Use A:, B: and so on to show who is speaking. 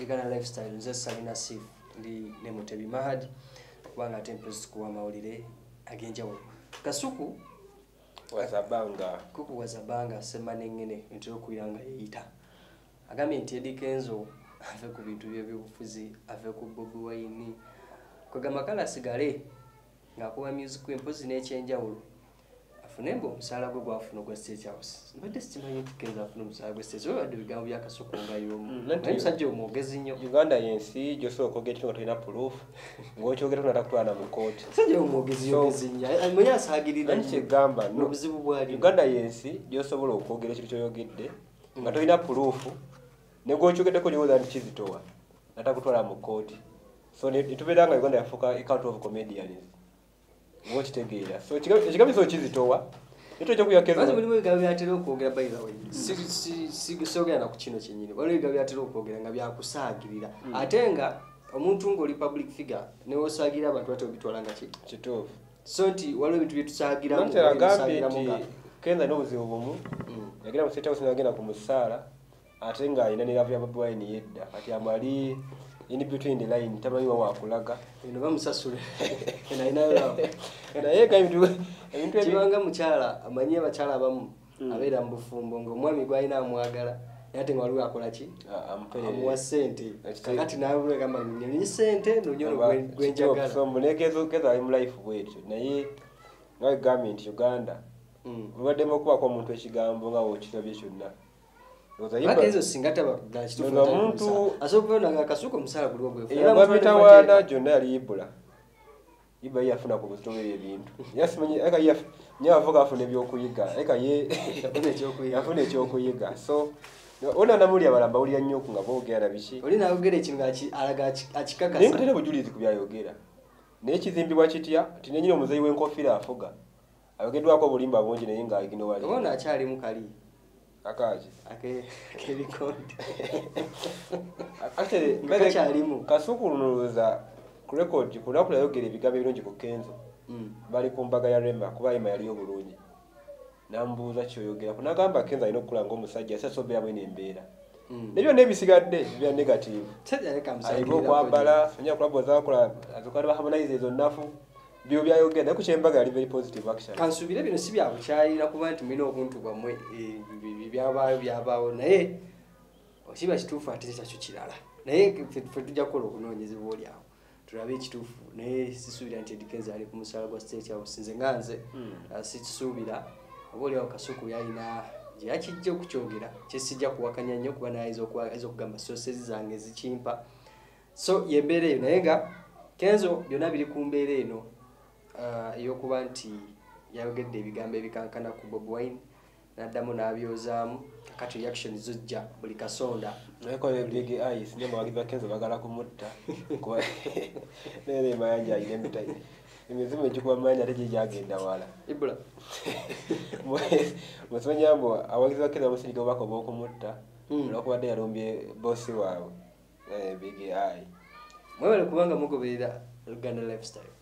A: Uganda Lifestyle nze Salina Sif ndi ne Mutebi Mahad kubanga tempest kuwa mawulire agenjawulo. Kasuku wazabanga sema nengene ntiro kuyanga yita. Agambye nti Eddie Kenzo ave ku bintu by'obufuzi, ave ku Bobi Wine. Kugamba kala sigale ngakuwa music empozi n'ekyenjawulo. Afunembo omusaala gwe gwafuna ogwa State House. Mbadde simanyi Kenzo afuna omusaala gwa State House. Wadde bigambo bya Kasuku nga y'omu. Namusajja omwogezi nnyo.
B: Uganda yensi gy'osobola okwogera ekintu nga tolina proof. Ng'okyogera tonata kutwala mu kkooti.
A: Musajja omwogezi nnyo. Mwenye asaagirira
B: nnyo. Kyegamba
A: n'obuzibu bwali.
B: Uganda yensi gy'osobola okwogera ekintu ky'oyogedde nga tolina proof. Ne gw'okyogeddeko gy'owoza nti kizitowa. Natakutwala mu kkooti. So netubeera nga Uganda yafuuka a country of comedians. Ng'okitegeera. So ekigambiso kizitowa. Ekyo kuyakeza.
A: Bazi buli bigambo byatera okwogera by the way. Sigisogera na ku kino kyennyini. Bali bigambo byatera okwogera nga byakusaagirira. Ate nga omuntu ng'oli public figure ne osaagira abantu bate obitwala nga
B: kituufu.
A: So nti waliwo ebintu bye tusaagiramu.
B: Nti agambye nti Kenzo n'obuzibu bumu. Yagenda mu State House n'agenda ku musaala. Ate ng'alina ne laavu ya Bobi Wine yedda. Kati amali in between the line tamanyi wa wakulaga.
A: Eno bamusasule. Nayo laavu.
B: Naye ka ebintu
A: kibanga mukyala amanyi abakyala abamu abeera mu bufumbo ng'omwami gwalina amwagala ate nga waliwo akola ki amuwa ssente kakati naawe gamba nyonyi ssente nonyono gwenjagala
B: so munekezo ali mu life bwetyo naye nga gambye nti Uganda bulwaddemu okubaako omuntu ekigambo nga wokirabye kyonna
A: ezo singa taba kitufu asobola nga Kasuku omusaala guli
B: ogwefuna gyonna yali Ibula Iba yafuna ku butongere ebintu. Yasimanyi eka nyavuga afune byokuyiga. Eka ye yafune ekyokuyiga. So ona namuli abalamba uli nnyo nga boogera bishi.
A: Oli naogera ekintu alaga akikakasa.
B: Naye tele bujulizi kubyayogera. Naye kizimbibwa kitya? Tinenyine omuzeyi w'enkofira afuga. Ayogeddwako obulimba bungi naye nga agino wali.
A: Ona akyali mukali.
B: Akaji.
A: Kebikonde.
B: Ate mbere kyalimu. Kasuku lunuza record kuna yogera ebigambo ebirungi ku Kenzo bali ku mbaga ya Remba kuba ima yali obulungi nambuuza kyoyogera kunagamba Kenzo alina okulanga omusajja asasobe yabwe nembeera nebyo nebisigadde bya negative aliko kwambala sonya kulabo zakola azokali bahamonize ezo nafu byo byayogera naye ku kyembaga yali very positive action
A: kansubire bino si byabukyalira kuba nti mina obuntu bwamwe byabaawo naye okiba kituufu ate kyakyo kirala naye ffe tujja kukola okunoonyezebwa oli awo tulabe ekituufu naye sisuubira nti Eddie Kenzo ali ku musaala gwa State House nze nga nze sikisuubira oba oliawo Kasuku yalina gye yakijja okukyogera kyesijja kuwakanya nnyo kuba nayinza okugamba sources zange zikimpa so yembeera eyo naye nga Kenzo byonna biri ku mbeera eno ey'okuba nti yayogedde ebigambo ebikankana ku Bobi Wine n'addamu n'abyozaamu kakati reaction zojja buli kasonda
B: naiko big eyes ne mwagiba Kenzo bagala kumutta kwa nene mayanja idemita imizimu ejikuba mayanja teje jagenda wala
A: ibula
B: mwesonyambo awagiza Kenzo musirika bako boko mutta olwakubadde yalumbye bossi wawe big eye
A: mwebale kubanga mugoberera Uganda Lifestyle.